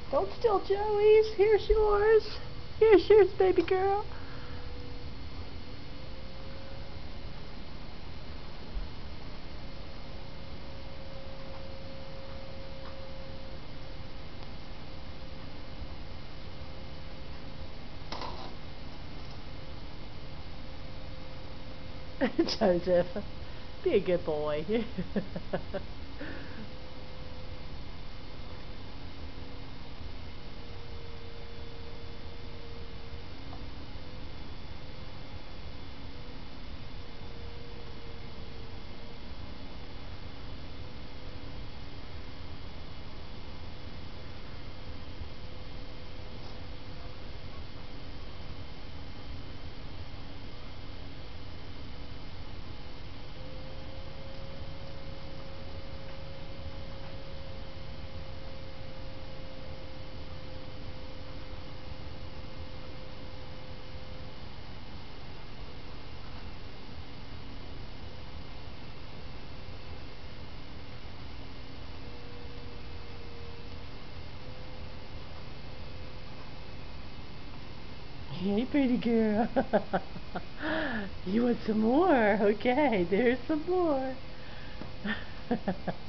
Don't steal Joey's. Here's yours. Here's yours, baby girl. Joseph, be a good boy. Hey, pretty girl. You want some more? Okay, there's some more.